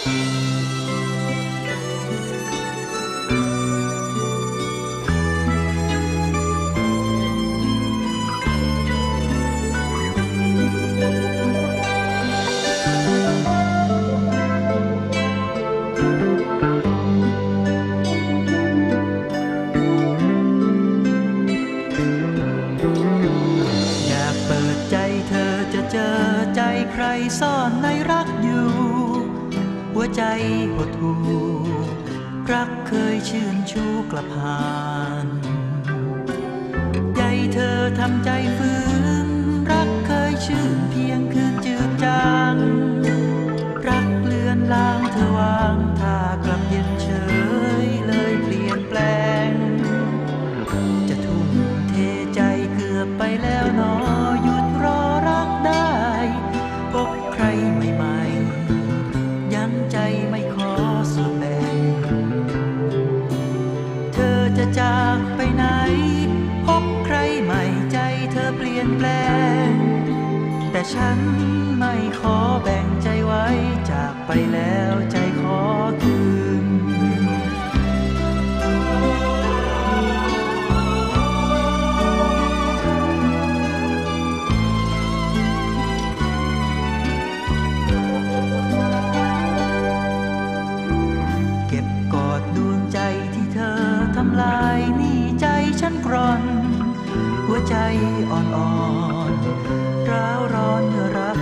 ใครซ่อนในรักอยู่หัวใจหดหู่รักเคยชื่นชูกลับหานใยเธอทำใจฝืนรักเคยชื่นเพียงคือจืดจางรักเลือนลางเธอวางท่ากลับเย็นเฉยเลยเปลี่ยนแปลงจะทุ่มเทใจเกือบไปแล้วหนอหยุดรอรักได้พบใครใหม่ๆยังใจไม่ขอส่วนแบ่งเธอจะจากไปไหนพบใครใหม่ใจเธอเปลี่ยนแปลงแต่ฉันไม่ขอแบ่งใจไว้จากไปแล้วใจขอคืนทำลายนี่ใจฉันกร่อนหัวใจอ่อนๆร้าวร้อนเมื่อรั